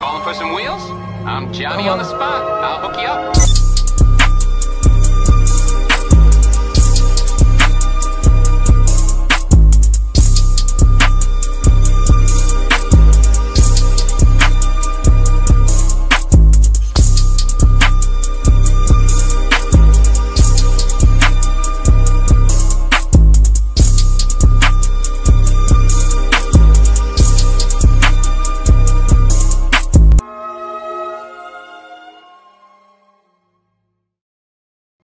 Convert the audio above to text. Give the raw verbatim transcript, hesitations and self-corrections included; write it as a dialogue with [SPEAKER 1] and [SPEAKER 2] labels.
[SPEAKER 1] Calling for some wheels? I'm Johnny
[SPEAKER 2] Come
[SPEAKER 1] on
[SPEAKER 2] on.
[SPEAKER 1] the spot. I'll hook you up.